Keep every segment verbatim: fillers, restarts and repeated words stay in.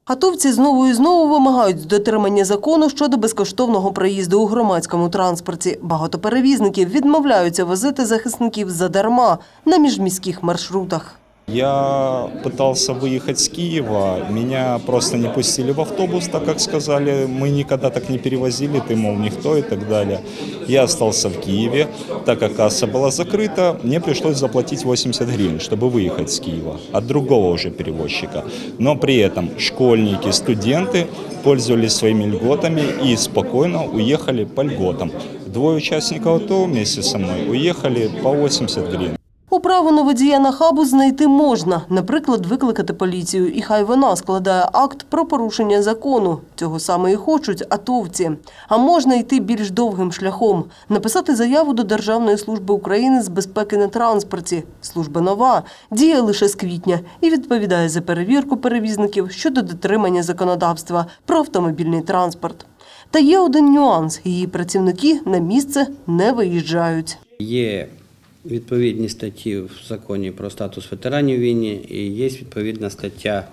Атовці знову і знову вимагають дотримання закону щодо безкоштовного проїзду у громадському транспорті. Багато перевізників відмовляються возити захисників задарма на міжміських маршрутах. Я пытался выехать с Киева, меня просто не пустили в автобус, так как сказали, мы никогда так не перевозили, ты, мол, никто и так далее. Я остался в Киеве, так как касса была закрыта, мне пришлось заплатить восемьдесят гривен, чтобы выехать с Киева от другого уже перевозчика. Но при этом школьники, студенты пользовались своими льготами и спокойно уехали по льготам. Двое участников АТО вместе со мной уехали по восемьдесят гривен. Управу на водія нахабу знайти можна. Наприклад, викликати поліцію, і хай вона складає акт про порушення закону. Цього саме і хочуть атовці. А можна йти більш довгим шляхом. Написати заяву до Державної служби України з безпеки на транспорті. Служба нова, діє лише з квітня і відповідає за перевірку перевізників щодо дотримання законодавства про автомобільний транспорт. Та є один нюанс – її працівники на місце не виїжджають. Є відповідні статті в законі про статус ветеранів війни і є відповідна стаття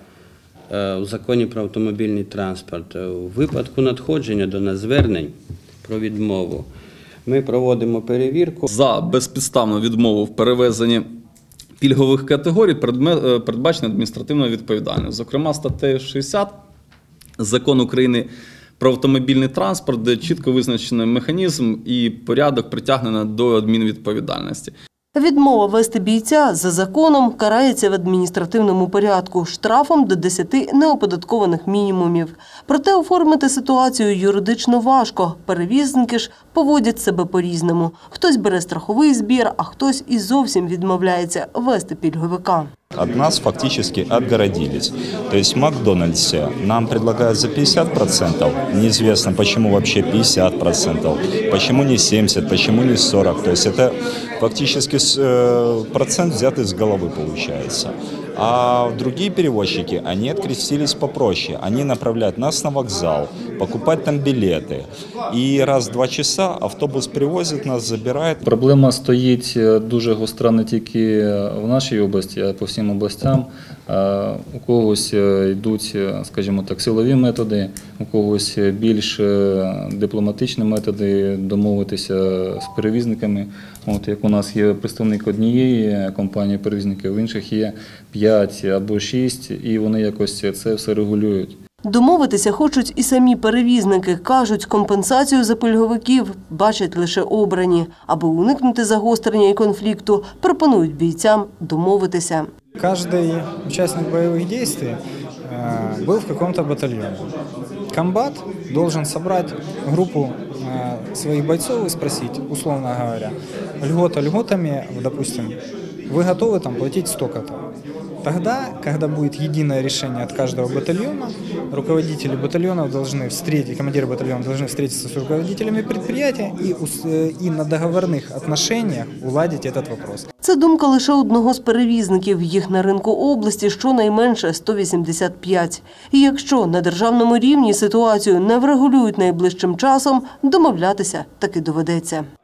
в законі про автомобільний транспорт. У випадку надходження до нас звернень про відмову ми проводимо перевірку. За безпідставну відмову в перевезенні пільгових категорій передбачена адміністративна відповідальність. Зокрема, статтею шістдесят Закону України про автомобільний транспорт, де чітко визначений механізм і порядок притягнення до адмінвідповідальності. Відмова вести бійця за законом карається в адміністративному порядку штрафом до десяти неоподаткованих мінімумів. Проте оформити ситуацію юридично важко. Перевізники ж поводять себе по-різному. Хтось бере страховий збір, а хтось і зовсім відмовляється вести пільговика. От нас фактически отгородились. То есть в Макдональдсе нам предлагают за пятьдесят процентов, неизвестно почему вообще пятьдесят процентов, почему не семьдесят, почему не сорок процентов. То есть это фактически процент взятый с головы получается. А другие перевозчики, они открестились попроще. Они направляют нас на вокзал, покупать там билеты. И раз в два часа автобус привозит нас, забирает. Проблема стоїть дуже гостра не тільки в нашій області, а й по всім областям. У когось йдуть, скажімо так, силові методи, у когось більш дипломатичні методи домовитися з перевізниками. От, як у нас є представник однієї компанії перевізників, в інших є п'ять або шість, і вони якось це все регулюють. Домовитися хочуть і самі перевізники. Кажуть, компенсацію за пільговиків бачать лише обрані. Аби уникнути загострення і конфлікту, пропонують бійцям домовитися. Каждый участник боевых действий был в каком-то батальоне. Комбат должен собрать группу своих бойцов и спросить, условно говоря, льгота льготами, допустим, вы готовы там платить столько-то. Тогда, когда будет единое решение от каждого батальона, руководители батальонов должны встретить, командиры батальонов должны встретиться с руководителями предприятия и, и на договорных отношениях уладить этот вопрос. Це думка лише одного з перевізників. Їх на ринку області щонайменше сто вісімдесят п'ять. І якщо на державному рівні ситуацію не врегулюють найближчим часом, домовлятися таки доведеться.